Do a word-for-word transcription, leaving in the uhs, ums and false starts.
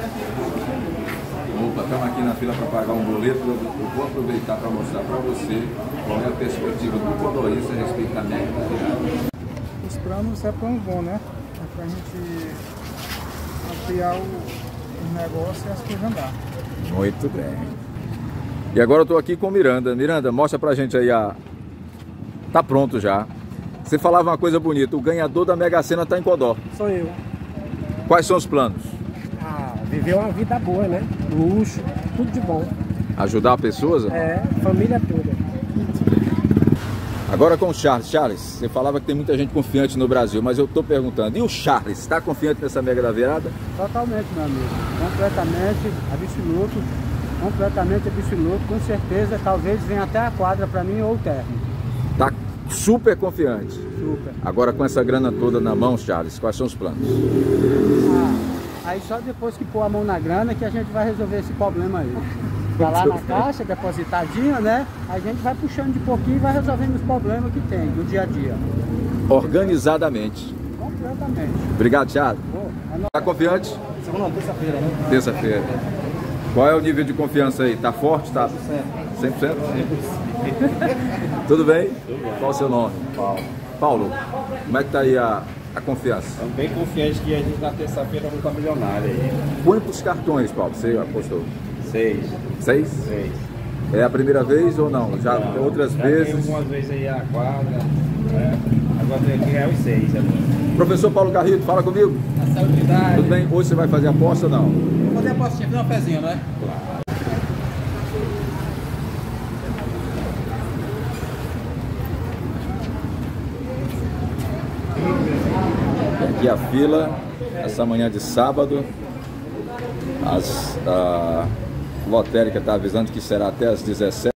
Opa, estamos aqui na fila para pagar um boleto. Eu vou aproveitar para mostrar para você qual é a perspectiva do motorista a respeito da mega da virada. Os planos é plano bom, né? É para a gente ampliar o, o negócio e as coisas andar. Muito bem. E agora eu estou aqui com Miranda. Miranda, mostra pra gente aí a... Tá pronto já. Você falava uma coisa bonita, o ganhador da Mega Sena tá em Codó. Sou eu. Quais são os planos? Ah, viver uma vida boa, né? Luxo, tudo de bom. Ajudar pessoas? É, família toda. Agora com o Charles. Charles, você falava que tem muita gente confiante no Brasil, mas eu tô perguntando, e o Charles, está confiante nessa Mega da Virada? Totalmente, meu amigo. Completamente absoluto. Completamente absoluto. Com certeza, talvez venha até a quadra para mim ou o térreo. Tá super confiante. Super. Agora com essa grana toda na mão, Charles, quais são os planos? Ah, aí só depois que pôr a mão na grana que a gente vai resolver esse problema aí. Tá lá na caixa, depositadinho, né? A gente vai puxando de pouquinho e vai resolvendo os problemas que tem no dia a dia. Organizadamente. Completamente. Obrigado, Charles. Oh, Tá confiante? Segunda, terça-feira, né? Terça-feira. Qual é o nível de confiança aí? Tá forte? Tá cem por cento? Tudo bem? Tudo bem. Qual o seu nome? Paulo. Paulo, como é que tá aí a, a confiança? Estamos bem confiantes que a gente na terça-feira vai estar milionário aí. Quantos cartões, Paulo, você apostou? Seis. Seis? Seis. É a primeira vez ou não? Já Não, outras já vezes? tem algumas vezes aí a quadra, né? Agora tem que ganhar os seis agora. Professor Paulo Garrido, fala comigo. A saudade. Tudo bem? Hoje você vai fazer aposta ou não? Vou fazer a apostinha, fazer uma pezinha, não é? Claro. Aqui a fila, essa manhã de sábado. As, a lotérica está avisando que será até às dezessete horas.